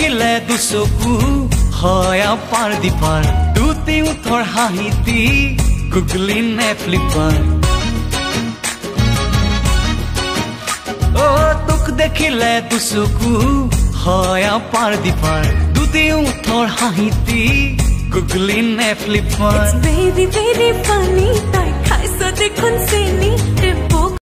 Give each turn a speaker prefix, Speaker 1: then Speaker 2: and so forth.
Speaker 1: দেখিলে দুচকু হয় পাৰ দিপাৰ দুটি উঠৰ হাঁহিতি গুগলি নে ফ্লিপাৰ ও তোক দেখিলে দুচকু হয় পাৰ দিপাৰ দুটি উঠৰ হাঁহিতি গুগলি নে ফ্লিপাৰ
Speaker 2: It's very very funny তাই খাইছ দেখোন চেনি